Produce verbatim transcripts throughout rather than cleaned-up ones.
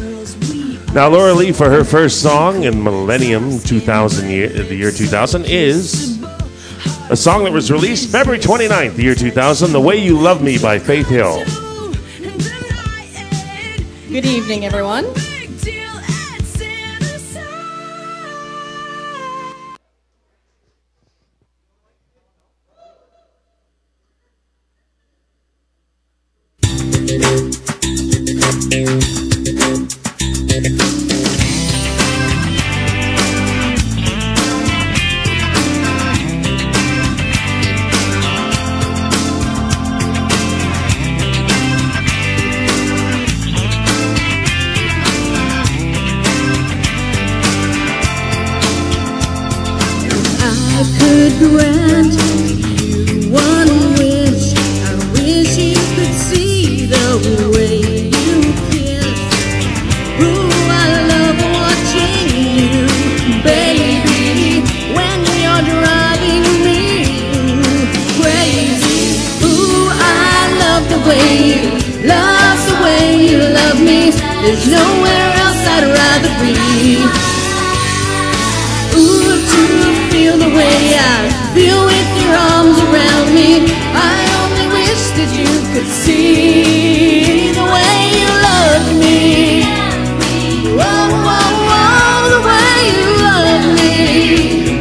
Now, Laura Lee, for her first song in Millennium two thousand, year, the year two thousand, is a song that was released February twenty-ninth, the year two thousand, The Way You Love Me by Faith Hill. Good evening, everyone. Grant you one wish. I wish you could see the way you kiss. Ooh, I love watching you, baby, when you're driving me crazy. Ooh, I love the way you love, the way you love me. There's nowhere else I'd rather be. Ooh, to feel the way I feel with your arms around me. I only wish that you could see the way you love me. Whoa, whoa, whoa, the way you love me.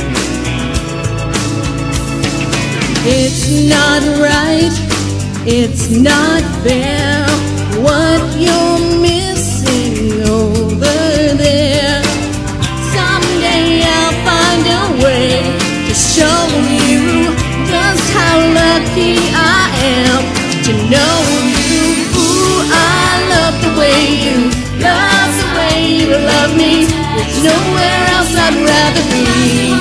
It's not right, it's not fair, what you're missing over there. Someday I'll find a way to show you just how lucky I am to know you. Ooh, I love the way you love, the way you love me. There's nowhere else I'd rather be.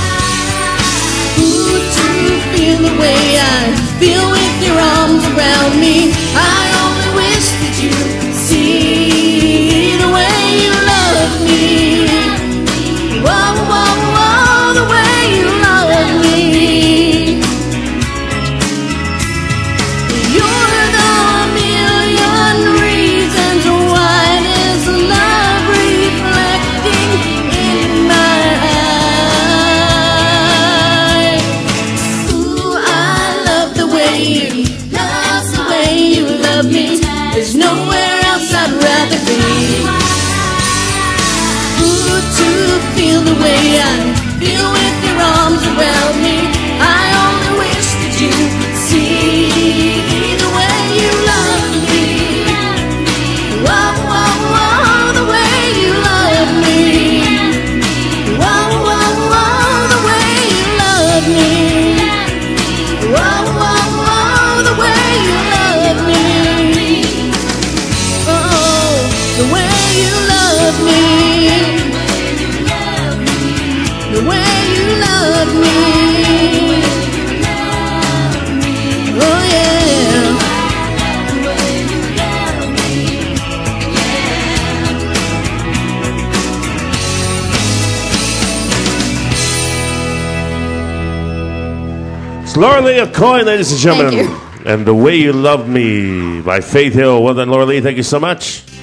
Ooh, to feel the way I feel with your arms around me. I only wish that you could see the way you love me. Whoa, whoa, whoa, the way you love me. You're the million reasons why this love reflecting in my eyes. Ooh, I love the way you love, the way you love me. There's nowhere else I'd rather be. Ooh, to feel the way I feel with your arms around me. I only wish that you could see the way you love me. Whoa, whoa, whoa, the way you love me. Whoa, whoa, whoa, the way you love me. Whoa, whoa, whoa, the way you love me. Oh, the way you love me. The way you love me. Oh yeah. It's Laura Lee Coyne, ladies and gentlemen. Thank you. And The Way You Love Me by Faith Hill. Well done, Laura Lee. Thank you so much.